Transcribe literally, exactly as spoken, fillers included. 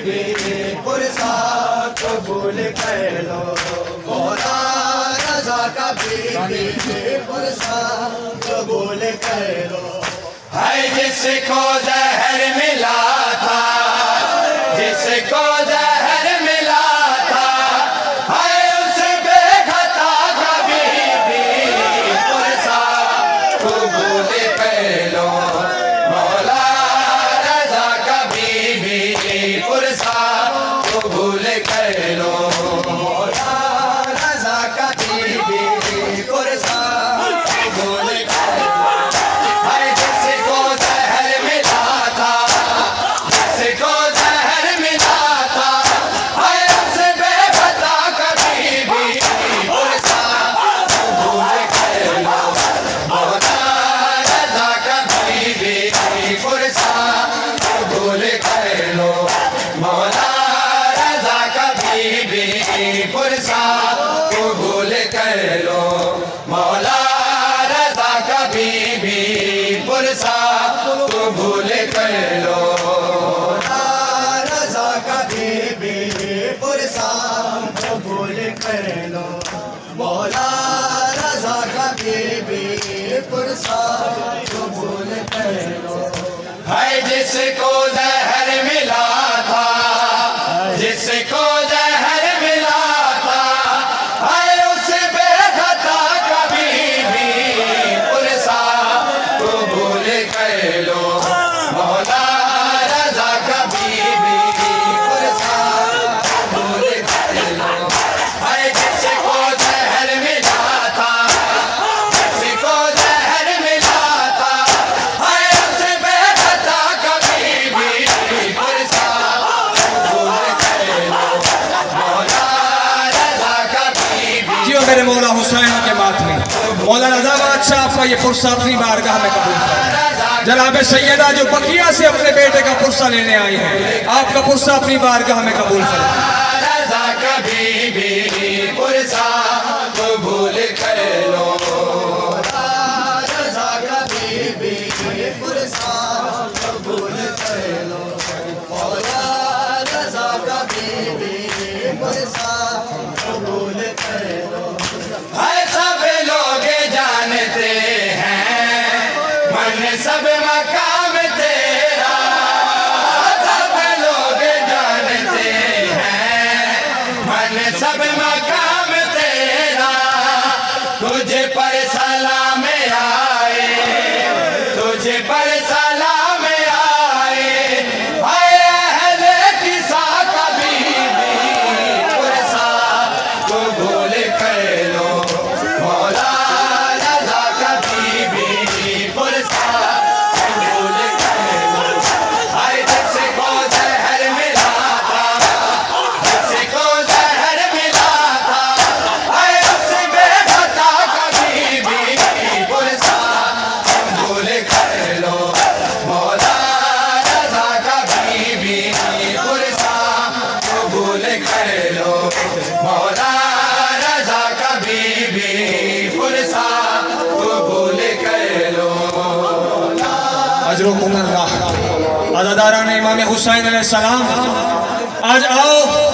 be پرسا قبول کر لو مولا رضا کا بی بی پرسا قبول کر لو ہے جس کو زہر ملا تھا جس کو زہر ملا تھا ہے اس بے خطا کا بی بی پرسا قبول کر لو مولا رضا کا بی بی پرسا قبول کر لو مولا رضا کا بی بی پرسا قبول کر لو ہے جس کو زہر ملا تھا جس کو زہر ملا تھا ہے اس بے خطا کا بی بی پرسا قبول کر لو مولا رضا کا بی بی پرسا قبول کر لو مولا رضا کا بی بی پرسا قبول کر لو مولا رضا کا بی بی پرسا قبول کر لو مولا رضا کا بی بی پرسا قبول کر لو مولا رضا کا بی بی پرسا قبول کر لو ہے جس کو زہر ملا تھا جس کو زہر ملا تھا ہے اس بے خطا کا بی بی پرسا قبول کر لو مولا رضا کا بی بی پرسا قبول کر لو ہے جس کو زہر ملا تھا جس کو زہر ملا تھا ہے اس بے خطا کا بی بی پرسا قبول کر لو مولا رضا کا بی بی جیو میرے مولا حسین کے ماتمی مولا رضا بادشاہ آپ کا یہ پرسہ اپنی بارگاہ میں قبول فرمائے جناب سیدہ جو بقیہ سے اپنے بیٹے کا پرسہ لینے آئی ہیں آپ کا پرسہ اپنی بارگاہ میں قبول فرمائے رضا کا بی بی پرسا قبول کر لو رضا کا بی بی پرسا قبول کر لو مولا رضا کا بی بی پرسا قبول کر لو ہے سب لوگ جانتے ہیں منصب مقام تیرا سب لوگ جانتے ہیں منصب مقام تیرا تجھ پر سلام آئے تجھ پر سلام آئے اے اہل قصہ کا بی بی پرسا قبول کر لو مولا رضا کا بی بی پرسا قبول کر لو ہے جس کو زہر ملا تھا جس کو زہر ملا تھا ہے اس بے خطا کا بی بی پرسا قبول کر لو مولا رضا کا بی بی پرسا قبول کر لو مولا رضا کا بی بی پرسا قبول کر لو اجرکم اللہ عزاداران امام حسین علیہ السلام آج آؤ